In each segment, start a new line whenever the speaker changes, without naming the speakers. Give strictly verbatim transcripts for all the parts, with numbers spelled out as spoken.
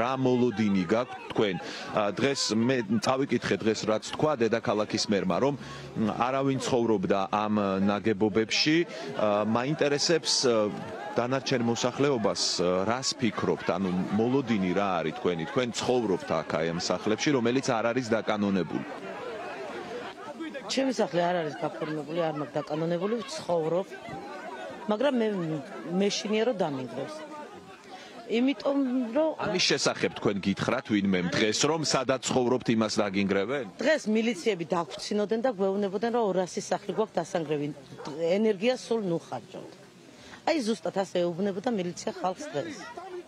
რა მოლოდინი გაქვთ თქვენ დღეს მე წავიკითხე დღეს რაც თქვა დედაქალაქის მერმა რომ არავინ ცხოვრობდა ამ ნაგებობებში მაინტერესებს დანარჩენ მოსახლეობას რას ფიქრობთ ანუ მოლოდინი რა არის თქვენი თქვენ ცხოვრობთ აქ აი ამ სახლებში რომელიც არ არის დაკანონებული
ჩემი სახლი არ არის გაფორმებული არ მაქვს დაკანონებული ცხოვრობ მაგრამ მე მეშინია რომ დამინგრებს იმიტომ რომ
ამის შესახებ თქვენ გითხრათ ვინმე დღეს რომ სადაც ცხოვრობთ იმას დაგინგრებენ
დღეს მილიციები დაგვცინოდნენ და გვეუბნებოდნენ რომ ორასი სახლი გვაქვს დასანგრევი ენერგია სულ ნუ ხარჯავთ აი ზუსტად ასე ეუბნებოდა მილიცია ხალხს დღეს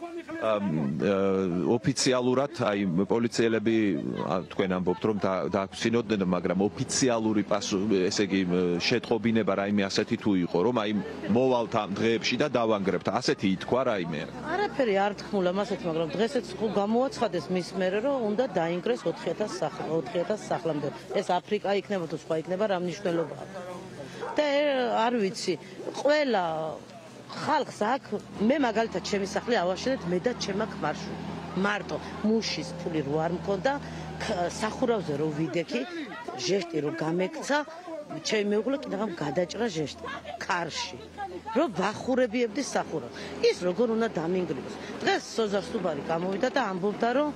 ოფიციალურად აი პოლიციელები თქვენ ამბობთ რომ დაგვცინოდნენ მაგრამ ოფიციალური ესე იგი შეტყობინება რაიმე ასეთი თუ იყო რომ აი მოვალთ ამ დღეებში და დავანგრებთ ასეთი ითქვა რაიმე
არაფერი არ თქმულა მასეთ მაგრამ დღესაც გამოაცხადეს მის მერე რომ უნდა დაინგრეს ოთხი ათას სახლამდე ეს აფრიკა იქნება თუ სხვა იქნება რა მნიშვნელობა აქვს და არ ვიცი ყველა ხალხს აქ მე მაგალითად ჩემი სახლი ავაშენეთ მე და ჩემმა ქმარშვილი მარტო მუშის ფული რო არ მქონდა სახურავზე რო ვიდექი ჟეშტი რო გამექცა ჩემი მეუღლე კიდევ გადაჭრა ჟეშტი კარში რო ვახურებიებდი სახურავს ის როგორ უნდა დამინგრიბოს დღეს სოზარ სუბარი გამოვიდა და ამბობდა რომ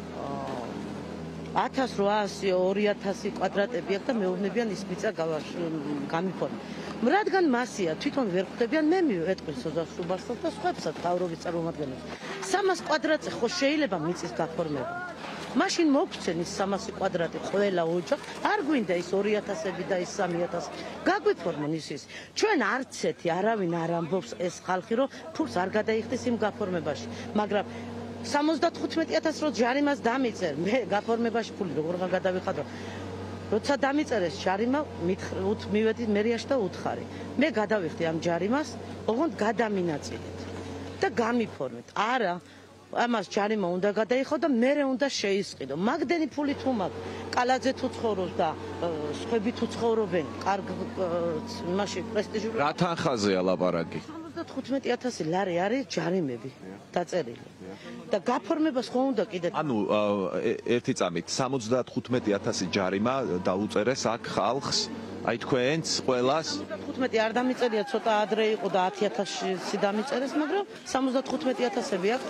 ათას რვაასი ორი ათასი კვადრატები აქვს და მეუბნებიან ის მიწა გამიფორმა რადგან მასია თვითონ ვერ ხვდებიან მე მივეტყვი სოზარ სუბარსაც და სხვებსაც თავრობის წარმომადგენლებს სამას კვადრატზე ხო შეიძლება მიწის გაფორმება მაშინ მოგცენ ის სამასი კვადრატი ყველა ოჯახს არ გვინდა ის ორი ათასები და ის სამი ათასი გაგვიფორმონ ის ის ჩვენ არც ერთი არავინ არ ამბობს ეს ხალხი რომ ფულს არ გადაიხდის იმ გაფორმებაში მაგრამ სამოცდათხუთმეტი ათასს რო ჯარიმას დამიწერ მე გაფორმებაში ფული როგორ გადავიხადო როცა დამიწერეს ჯარიმა მივედი მერიაში და უთხარი მე გადავიხდი ამ ჯარიმას ოღონდ გადამინაწილეთ და გამიფორმეთ არა ამას ჯარიმა უნდა გადაიხო და მერე უნდა შეისყიდო მაგდენი ფული თუ მაქვს კალაძე თუ ცხოვრობს და სხვები თუ ცხოვრობენ კარგ იმაში პრესტიჟული
რა თანხაზეა ლაპარაკი
სამოცდათხუთმეტი ათასი ლარი არის ჯარიმები დაწერილი და გაფორმებას ხო უნდა კიდე
ანუ ერთი წამით სამოცდათხუთმეტი ათასი ჯარიმა დაუწერეს აქ ხალხს აი თქვენს ყველას
თხუთმეტი არ დამიწერია ცოტა ადრე იყო და ათი ათასი დამიწერეს მაგრამ სამოცდათხუთმეტი ათასები აქვს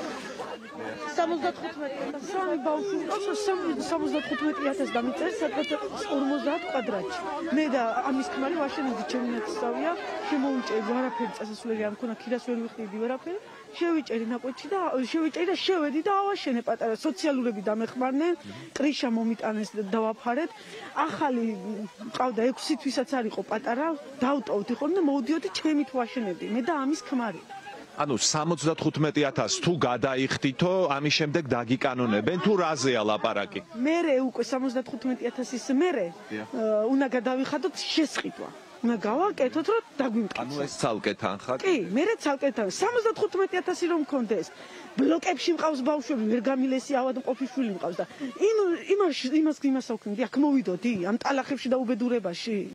სამოცდათხუთმეტი ათასი
სამი ბავშვი მყავს სამოცდათხუთმეტი ათასი დამიწერეს სადღაც ორმოცდაათ კვადრატში მე და ამის ქმარი ვაშენებდი ჩემი ნაცსავია შემოუჭერდი არაფერი წასასვლელი არ მქონდა ქირას ვერ ვიხდიდი ვერაფერი შევიჭერი ნაკვეთში და შევიჭერი და შევედი და ავაშენე პატარა სოციალურები დამეხმარნენ კრიშა მომიტანეს დავაფარეთ ახალი მყავდა ექვსი თვისაც არ იყო პატარა დავტოვდი ხოლმე და მოვდიოდი ჩემით ვაშენებდი მე და ამის ქმარი
ანუ სამოცდათხუთმეტი ათასს თუ გადაიხდითო ამის შემდეგ დაგიკანონებენ თუ რაზეა ლაპარაკი
მერე უკვე სამოცდათხუთმეტი ათასის მერე უნდა გადავიხადოთ შესყიდვა უნდა გავაკეთოთ რომ დაგვიმტკიცოს
ანუ ეს ცალკე თანხა
კი მერე ცალკე თანხა სამოცდათხუთმეტი ათასი რომ მქონდეს ბლოკებში მყავს ბავშვები ვერ გამილესი ავადმყოფი შვილი მყავს და იმ იმას იმას იმას ავქნიდი აქ მოვიდოდი ამ ტალახებში და უბედურებაში